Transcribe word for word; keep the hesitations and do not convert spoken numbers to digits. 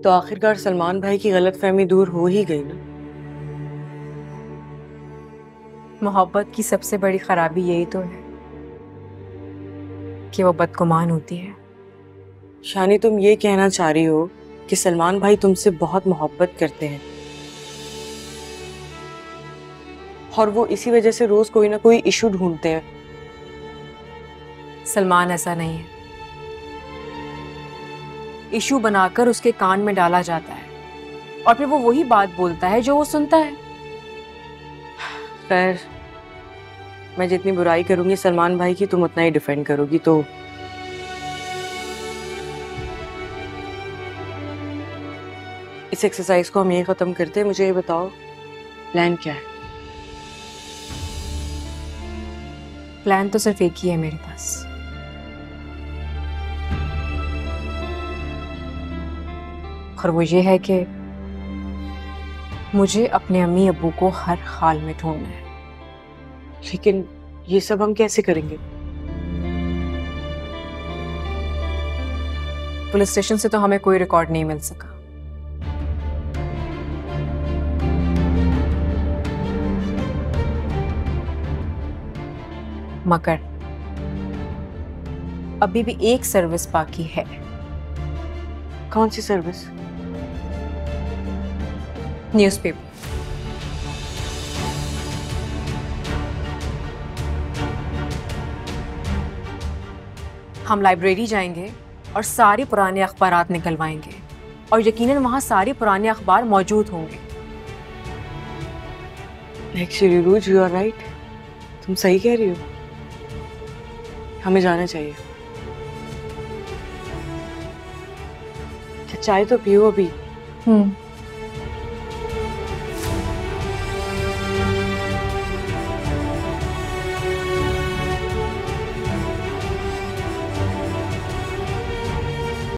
तो आखिरकार सलमान भाई की गलतफहमी दूर हो ही गई ना। मोहब्बत की सबसे बड़ी खराबी यही तो है कि वो बदगुमान होती है। शानी, तुम ये कहना चाह रही हो कि सलमान भाई तुमसे बहुत मोहब्बत करते हैं और वो इसी वजह से रोज कोई ना कोई इशू ढूंढते हैं? सलमान ऐसा नहीं है। इशू बनाकर उसके कान में डाला जाता है और फिर वो वही बात बोलता है जो वो सुनता है। खैर, मैं जितनी बुराई करूंगी सलमान भाई की, तुम उतना ही डिफेंड करोगी, तो इस एक्सरसाइज को हम यही खत्म करते हैं। मुझे ये बताओ, प्लान क्या है? प्लान तो सिर्फ एक ही है मेरे पास। और वो ये है कि मुझे अपने अम्मी अब्बू को हर हाल में ढूंढना है। लेकिन ये सब हम कैसे करेंगे? पुलिस स्टेशन से तो हमें कोई रिकॉर्ड नहीं मिल सका। मगर अभी भी एक सर्विस बाकी है। कौन सी सर्विस? न्यूज़पेपर। हम लाइब्रेरी जाएंगे और सारे पुराने अखबारात निकलवाएंगे और यकीनन वहां सारे पुराने अखबार मौजूद होंगे। एक्चुअली रूज, यू आर राइट। तुम सही कह रही हो, हमें जाना चाहिए। चाय तो पियो अभी। हम्म